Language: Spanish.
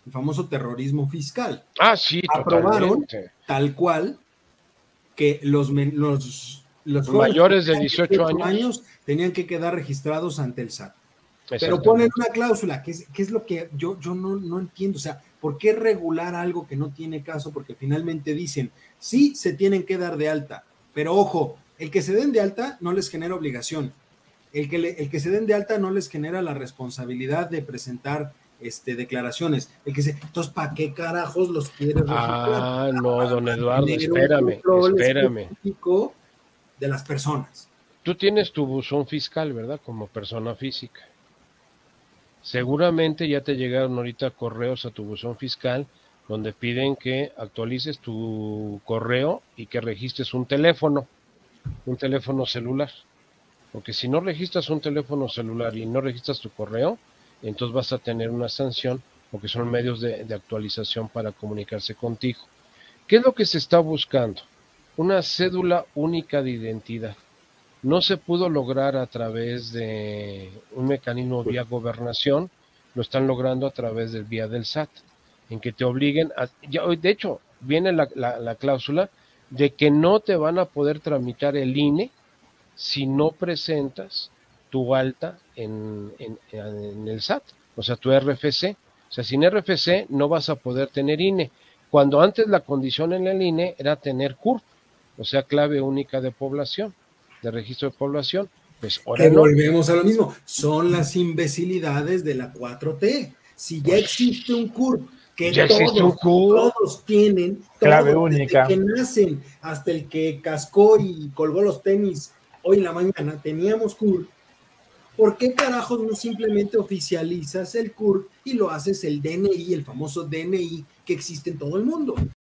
el famoso terrorismo fiscal. Ah, sí, aprobaron totalmente. Tal cual que los mayores de 18 años tenían que quedar registrados ante el SAT. Pero Exactamente. ponen una cláusula, que es lo que yo no entiendo. O sea, ¿por qué regular algo que no tiene caso? Porque finalmente dicen, sí, se tienen que dar de alta, pero ojo, el que se den de alta no les genera obligación. El que se den de alta no les genera la responsabilidad de presentar declaraciones. Entonces, ¿para qué carajos los quieres registrar? Ah, no, don Eduardo, Tener un espérame. control específico de las personas. Tú tienes tu buzón fiscal, ¿verdad? Como persona física. Seguramente ya te llegaron ahorita correos a tu buzón fiscal donde piden que actualices tu correo y que registres un teléfono celular. Porque si no registras un teléfono celular y no registras tu correo, entonces vas a tener una sanción porque son medios de actualización para comunicarse contigo. ¿Qué es lo que se está buscando? Una cédula única de identidad. No se pudo lograr a través de un mecanismo vía gobernación, lo están logrando a través del vía del SAT, en que te obliguen a, de hecho, viene la cláusula de que no te van a poder tramitar el INE si no presentas tu alta en el SAT, o sea, tu RFC. O sea, sin RFC no vas a poder tener INE, cuando antes la condición en el INE era tener CURP, o sea, clave única de población, de registro de población. Pues ahora que no. Volvemos a lo mismo, son las imbecilidades de la 4T. Si ya existe un CURP, que todos tienen, clave todos, única, desde que nacen hasta el que cascó y colgó los tenis hoy en la mañana, teníamos CURP. ¿Por qué carajos no simplemente oficializas el CURP y lo haces el DNI, el famoso DNI que existe en todo el mundo?